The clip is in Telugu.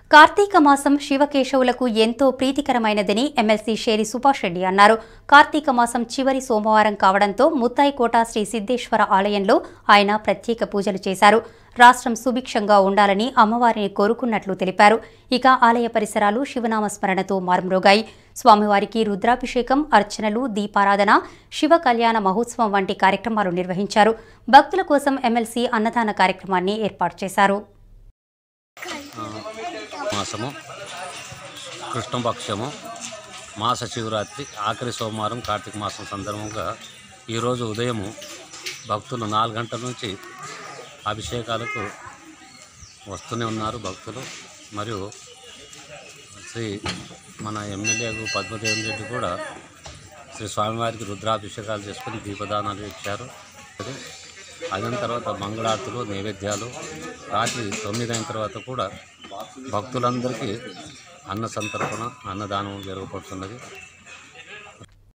కార్తీక మాసం శివకేశవులకు ఎంతో ప్రీతికరమైనదని ఎమ్మెల్సీ షేరి సుభాష్ రెడ్డి అన్నారు. కార్తీక మాసం చివరి సోమవారం కావడంతో ముత్తాయికోట శ్రీ సిద్ధేశ్వర ఆలయంలో ఆయన ప్రత్యేక పూజలు చేశారు. రాష్ట్రం సుభిక్షంగా ఉండాలని అమ్మవారిని కోరుకున్నట్లు తెలిపారు. ఇక ఆలయ పరిసరాలు శివనామస్మరణతో మారుమ్రోగాయి. స్వామివారికి రుద్రాభిషేకం, అర్చనలు, దీపారాధన, శివ కళ్యాణ మహోత్సవం వంటి కార్యక్రమాలు నిర్వహించారు. భక్తుల కోసం ఎమ్మెల్సీ అన్నదాన కార్యక్రమాన్ని ఏర్పాటు చేశారు. మాసము కృష్ణపక్షము మాస శివరాత్రి ఆఖరి సోమవారం కార్తీక మాసం సందర్భంగా ఈరోజు ఉదయం భక్తులు 4 గంటల నుంచి అభిషేకాలకు వస్తూనే ఉన్నారు భక్తులు. మరియు మన ఎమ్మెల్యే పద్మదేవన్ రెడ్డి కూడా శ్రీ స్వామివారికి రుద్రాభిషేకాలు చేసుకుని దీపదానాలు ఇచ్చారు. అయిన తర్వాత మంగళారతులు, నైవేద్యాలు, రాత్రి 9 అయిన తర్వాత కూడా భక్తులందరికీ అన్న సంతర్పణ, అన్నదానం జరగబడుతున్నది.